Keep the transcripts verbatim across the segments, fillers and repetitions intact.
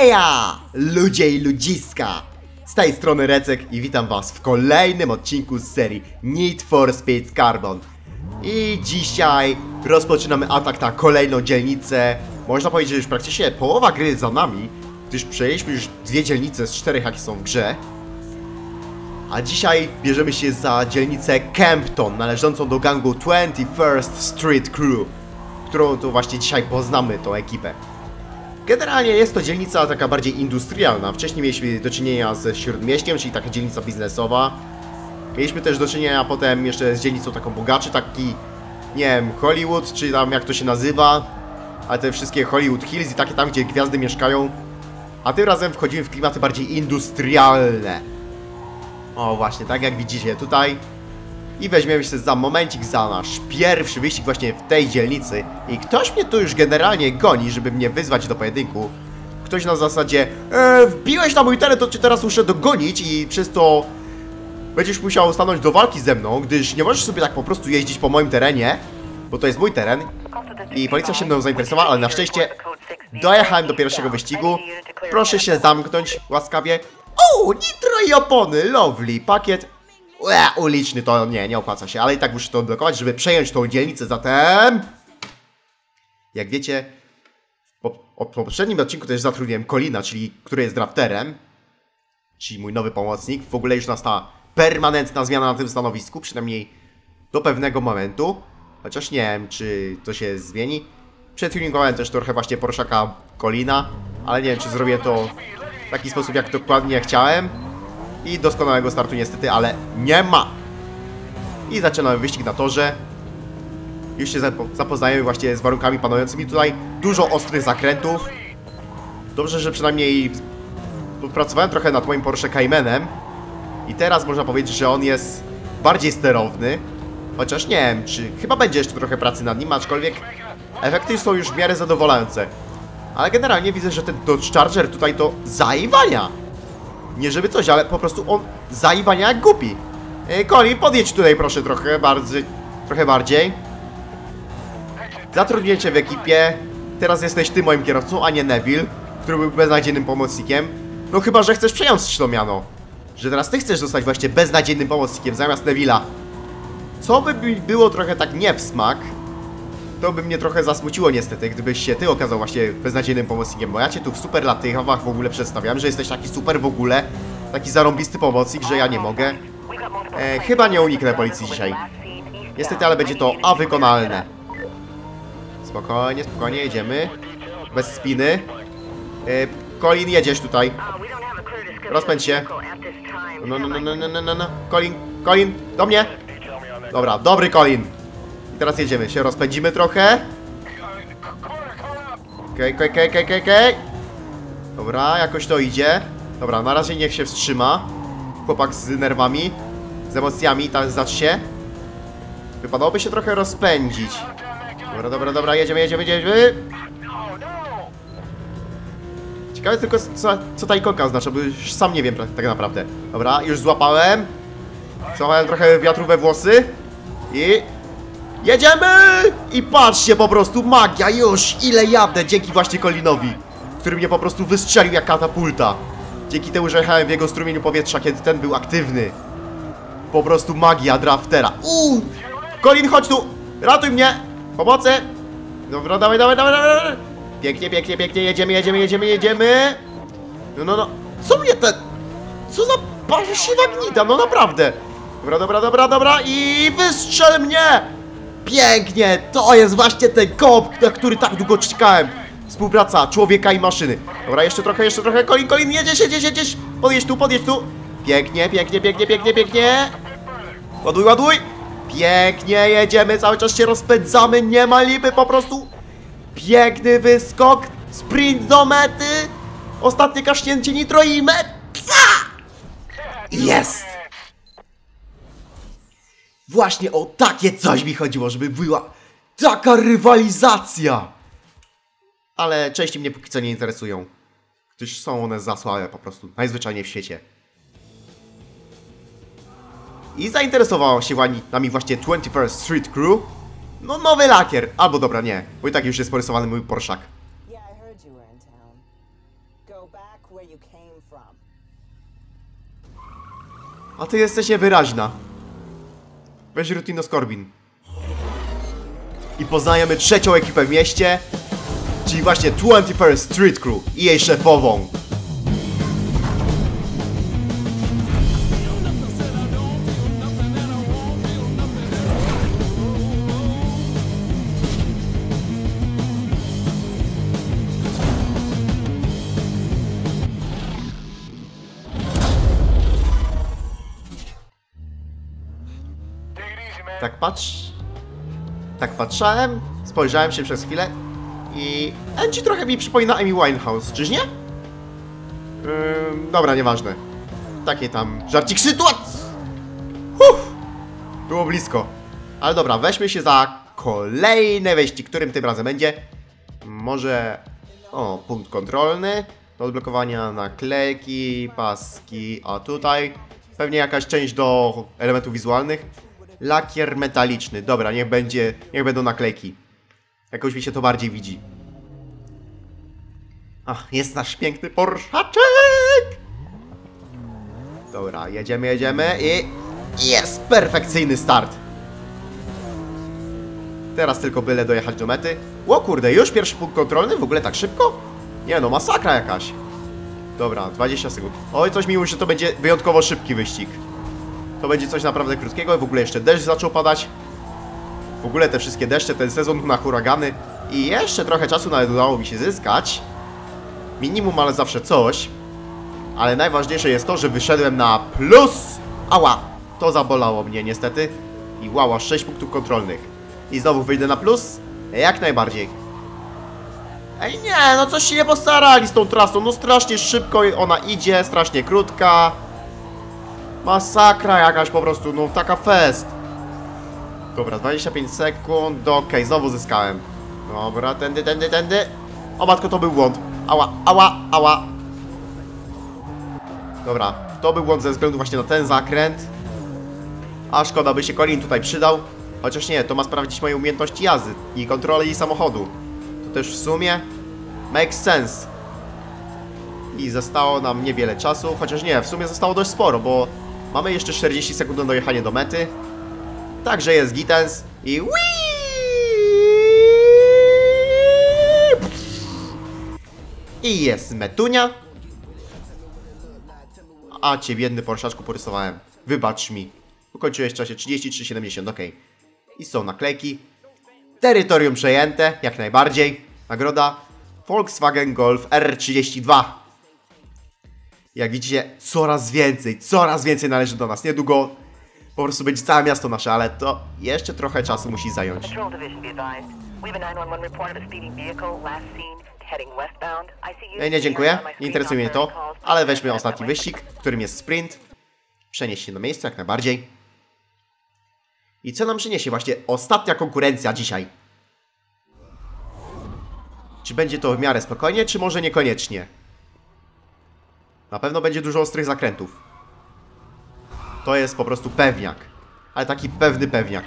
Heja! Ludzie i ludziska! Z tej strony Recek i witam was w kolejnym odcinku z serii Need for Speed Carbon. I dzisiaj rozpoczynamy atak na kolejną dzielnicę. Można powiedzieć, że już praktycznie połowa gry za nami, gdyż przejęliśmy już dwie dzielnice z czterech, jakie są w grze. A dzisiaj bierzemy się za dzielnicę Campton, należącą do gangu twenty-first Street Crew, którą to właśnie dzisiaj poznamy, tą ekipę. Generalnie jest to dzielnica taka bardziej industrialna. Wcześniej mieliśmy do czynienia ze Śródmieściem, czyli taka dzielnica biznesowa. Mieliśmy też do czynienia potem jeszcze z dzielnicą taką bogaczy, taki, nie wiem, Hollywood, czy tam jak to się nazywa. Ale te wszystkie Hollywood Hills i takie tam, gdzie gwiazdy mieszkają. A tym razem wchodzimy w klimaty bardziej industrialne. O właśnie, tak jak widzicie tutaj. I weźmiemy się za momencik za nasz pierwszy wyścig właśnie w tej dzielnicy. I ktoś mnie tu już generalnie goni, żeby mnie wyzwać do pojedynku. Ktoś na zasadzie e, wbiłeś na mój teren, to cię teraz muszę dogonić i przez to będziesz musiał stanąć do walki ze mną, gdyż nie możesz sobie tak po prostu jeździć po moim terenie, bo to jest mój teren. I policja się mną zainteresowała, ale na szczęście dojechałem do pierwszego wyścigu. Proszę się zamknąć łaskawie. O, nitro i opony, lovely, pakiet. Ue, uliczny to nie, nie opłaca się, ale i tak muszę to odblokować, żeby przejąć tą dzielnicę, zatem... Jak wiecie, po, po poprzednim odcinku też zatrudniłem Colina, czyli który jest drafterem, czyli mój nowy pomocnik. W ogóle już nastała permanentna zmiana na tym stanowisku, przynajmniej do pewnego momentu. Chociaż nie wiem, czy to się zmieni. Przetuninkowałem też trochę właśnie Porszaka Colina, ale nie wiem, czy zrobię to w taki sposób, jak dokładnie chciałem. I doskonałego startu niestety, ale nie ma. I zaczynamy wyścig na torze. Już się zapoznajemy właśnie z warunkami panującymi tutaj. Dużo ostrych zakrętów. Dobrze, że przynajmniej pracowałem trochę nad moim Porsche Caymanem. I teraz można powiedzieć, że on jest bardziej sterowny. Chociaż nie wiem, czy chyba będzie jeszcze trochę pracy nad nim, aczkolwiek efekty są już w miarę zadowalające. Ale generalnie widzę, że ten Dodge Charger tutaj to zaiwania. Nie żeby coś, ale po prostu on zaiwania jak głupi. Ej, Colin, podjedź tutaj proszę trochę bardziej. Trochę bardziej. Zatrudnię cię w ekipie. Teraz jesteś ty moim kierowcą, a nie Neville, który był beznadziejnym pomocnikiem. No chyba, że chcesz przejąć to miano. Że teraz ty chcesz zostać właśnie beznadziejnym pomocnikiem zamiast Neville'a. Co by było trochę tak nie w smak. To by mnie trochę zasmuciło niestety, gdybyś się ty okazał właśnie beznadziejnym pomocnikiem. Bo ja cię tu w superlatywach w ogóle przedstawiam, że jesteś taki super w ogóle. Taki zarąbisty pomocnik, że ja nie mogę. E, chyba nie uniknę policji dzisiaj. Niestety, ale będzie to awykonalne. Spokojnie, spokojnie, jedziemy. Bez spiny. E, Colin, jedziesz tutaj. Rozpędź się. No, no, no, no, no, no, no, no. Colin, Colin, do mnie. Dobra, dobry Colin. I teraz jedziemy, się rozpędzimy trochę. Okej, okej, okej, okej, okej. Dobra, jakoś to idzie. Dobra, na razie niech się wstrzyma. Chłopak z nerwami, z emocjami, tak zacz się. Wypadałoby się trochę rozpędzić. Dobra, dobra, dobra, jedziemy, jedziemy, jedziemy. Ciekawe tylko, co, co ta ikonka oznacza, bo już sam nie wiem tak naprawdę. Dobra, już złapałem. Złapałem trochę wiatru we włosy. I... jedziemy! I patrzcie, po prostu magia, już ile jadę dzięki właśnie Colinowi, który mnie po prostu wystrzelił jak katapulta. Dzięki temu, że jechałem w jego strumieniu powietrza, kiedy ten był aktywny. Po prostu magia draftera. Uuu! Colin, chodź tu! Ratuj mnie! Pomocy! Dobra, dawaj, dawaj, dawaj, dawaj! Pięknie, pięknie, pięknie, jedziemy, jedziemy, jedziemy, jedziemy! No, no, no. Co mnie ten... co za parsiwa gnida, no naprawdę! Dobra, dobra, dobra, dobra i wystrzel mnie! Pięknie! To jest właśnie ten kop, na który tak długo czekałem. Współpraca człowieka i maszyny. Dobra, jeszcze trochę, jeszcze trochę. Colin, Colin, jedziesz, jedziesz, jedziesz. Podjedź tu, podjedź tu. Pięknie, pięknie, pięknie, pięknie, pięknie. Ładuj, ładuj. Pięknie, jedziemy, cały czas się rozpędzamy, nie ma lipy, po prostu. Piękny wyskok. Sprint do mety. Ostatnie kasznięcie nitro i meta. Jest! Właśnie o takie coś mi chodziło, żeby była taka rywalizacja. Ale części mnie póki co nie interesują, gdyż są one za słabe po prostu, najzwyczajniej w świecie. I zainteresowało się nami właśnie twenty-first Street Crew. No nowy lakier, albo dobra nie, bo i tak już jest porysowany mój Porszak. A ty jesteś niewyraźna. Weź Rutino Skorbin. I poznajemy trzecią ekipę w mieście, czyli właśnie twenty first Street Crew i jej szefową. Tak patrz... Tak patrzałem, spojrzałem się przez chwilę i... Angie trochę mi przypomina Amy Winehouse, czyż nie? Yy, dobra, nieważne. Takie tam żarcik sytuacji. Uff, było blisko. Ale dobra, weźmy się za kolejny wyścig, którym tym razem będzie. Może... O, punkt kontrolny. Do odblokowania naklejki, paski, a tutaj... Pewnie jakaś część do elementów wizualnych. Lakier metaliczny. Dobra, niech będzie, niech będą naklejki. Jakoś mi się to bardziej widzi. Ach, jest nasz piękny Porszaczek! Dobra, jedziemy, jedziemy i... Jest! Perfekcyjny start! Teraz tylko byle dojechać do mety. O kurde, już pierwszy punkt kontrolny? W ogóle tak szybko? Nie no, masakra jakaś. Dobra, dwadzieścia sekund. Oj, coś mi mówi, że to będzie wyjątkowo szybki wyścig. To będzie coś naprawdę krótkiego. W ogóle jeszcze deszcz zaczął padać. W ogóle te wszystkie deszcze, ten sezon na huragany. I jeszcze trochę czasu nawet udało mi się zyskać. Minimum, ale zawsze coś. Ale najważniejsze jest to, że wyszedłem na plus. Ała, to zabolało mnie niestety. I wow, sześć punktów kontrolnych. I znowu wyjdę na plus? Jak najbardziej. Ej nie, no coś się nie postarali z tą trasą. No strasznie szybko ona idzie, strasznie krótka. Masakra jakaś po prostu, no taka fest. Dobra, dwadzieścia pięć sekund, okej, okay, znowu zyskałem. Dobra, tędy, tędy, tędy. O matko, to był błąd. Ała, ała, ała. Dobra, to był błąd ze względu właśnie na ten zakręt. A szkoda, by się Colin tutaj przydał. Chociaż nie, to ma sprawdzić moje umiejętności jazdy i kontroli samochodu. To też w sumie makes sense. I zostało nam niewiele czasu, chociaż nie, w sumie zostało dość sporo, bo mamy jeszcze czterdzieści sekund na dojechanie do mety. Także jest gitens i wii! I jest metunia. A cię biedny Porszaczku porysowałem. Wybacz mi. Ukończyłeś w czasie trzydzieści trzy siedemdziesiąt, ok. I są naklejki. Terytorium przejęte, jak najbardziej. Nagroda Volkswagen Golf R trzydzieści dwa. Jak widzicie, coraz więcej, coraz więcej należy do nas. Niedługo po prostu będzie całe miasto nasze, ale to jeszcze trochę czasu musi zająć. Nie, nie, dziękuję. Nie interesuje mnie to, ale weźmy ostatni wyścig, którym jest sprint. Przenieść się do miejsca jak najbardziej. I co nam przyniesie właśnie ostatnia konkurencja dzisiaj? Czy będzie to w miarę spokojnie, czy może niekoniecznie? Na pewno będzie dużo ostrych zakrętów. To jest po prostu pewniak. Ale taki pewny pewniak.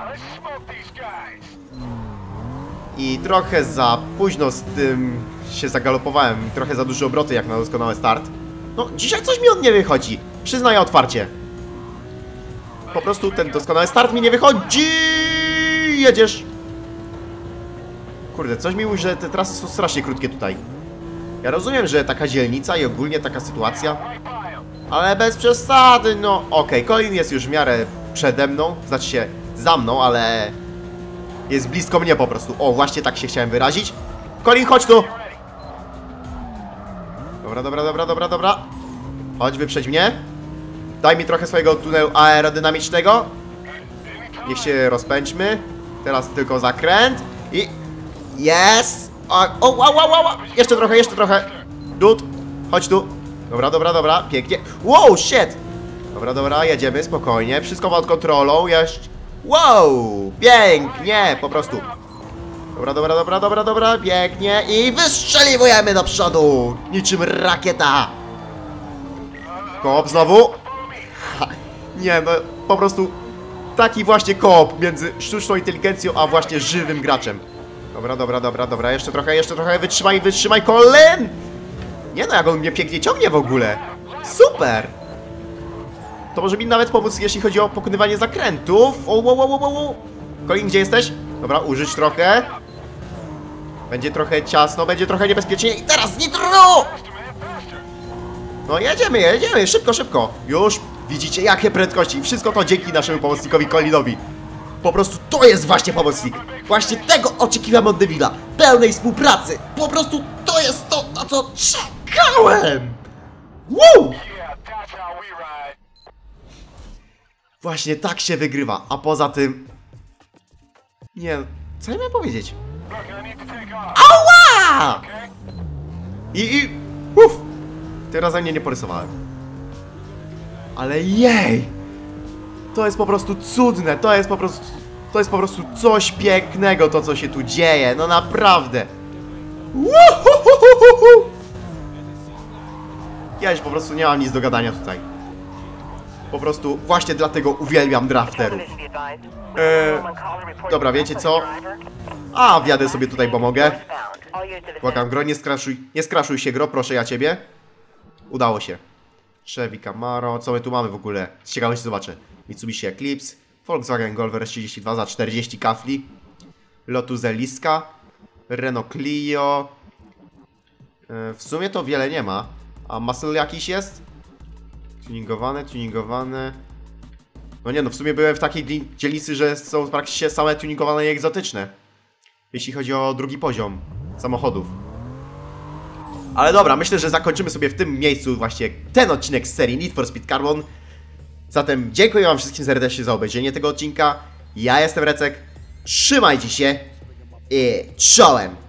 I trochę za późno z tym się zagalopowałem. Trochę za duże obroty jak na doskonały start. No, dzisiaj coś mi od nie wychodzi. Przyznaję otwarcie. Po prostu ten doskonały start mi nie wychodzi. Jedziesz. Kurde, coś mi mówi, że te trasy są strasznie krótkie tutaj. Ja rozumiem, że taka dzielnica i ogólnie taka sytuacja, ale bez przesady, no okej, okay, Colin jest już w miarę przede mną, znaczy się za mną, ale jest blisko mnie po prostu. O, właśnie tak się chciałem wyrazić. Colin, chodź tu! Dobra, dobra, dobra, dobra, dobra. Chodź, wyprzedź mnie. Daj mi trochę swojego tunelu aerodynamicznego. Niech się rozpędźmy. Teraz tylko zakręt i... Jest! O, o, o, o, o, jeszcze trochę, jeszcze trochę. Dud, chodź tu. Dobra, dobra, dobra, pięknie. Wow, shit! Dobra, dobra, jedziemy spokojnie. Wszystko pod kontrolą, jeszcze. Wow, pięknie, po prostu. Dobra, dobra, dobra, dobra, dobra, pięknie. I wystrzeliwujemy do przodu. Niczym rakieta. Koop znowu. Ha, nie, no, po prostu taki właśnie koop między sztuczną inteligencją, a właśnie żywym graczem. Dobra, dobra, dobra, dobra, jeszcze trochę, jeszcze trochę, wytrzymaj, wytrzymaj, Colin! Nie no, jak on mnie pięknie ciągnie w ogóle. Super! To może mi nawet pomóc, jeśli chodzi o pokonywanie zakrętów. O, o, o, o, o. Colin, gdzie jesteś? Dobra, użyć trochę. Będzie trochę ciasno, będzie trochę niebezpiecznie. I teraz nitro! No jedziemy, jedziemy, szybko, szybko. Już widzicie, jakie prędkości. Wszystko to dzięki naszemu pomocnikowi Colinowi. Po prostu to jest właśnie pomocnik. Właśnie tego oczekiwałem od Devila. Pełnej współpracy. Po prostu to jest to, na co czekałem. Woo! Właśnie tak się wygrywa. A poza tym... Nie, co ja miałem powiedzieć? Ała! I, i... Uff! Teraz za mnie nie porysowałem. Ale jej! To jest po prostu cudne, to jest po prostu... To jest po prostu coś pięknego, to co się tu dzieje, no naprawdę. Uhuhuhuhu. Ja już po prostu nie mam nic do gadania tutaj. Po prostu właśnie dlatego uwielbiam drafterów. Eee, dobra, wiecie co? A, wjadę sobie tutaj, bo mogę. Błagam, gro, nie skraszuj, nie skraszuj się, gro, proszę ja ciebie. Udało się. Chevy Camaro, co my tu mamy w ogóle? Z ciekawości zobaczę. Mitsubishi Eclipse, Volkswagen Golf R S trzydzieści dwa za czterdzieści kafli, Lotus Eliska, Renault Clio. Yy, w sumie to wiele nie ma. A muscle jakiś jest? Tuningowane, tuningowane. No nie no, w sumie byłem w takiej dzielnicy, że są praktycznie same tuningowane i egzotyczne. Jeśli chodzi o drugi poziom samochodów. Ale dobra, myślę, że zakończymy sobie w tym miejscu właśnie ten odcinek z serii Need for Speed Carbon. Zatem dziękuję wam wszystkim serdecznie za obejrzenie tego odcinka. Ja jestem Recek. Trzymajcie się i czołem!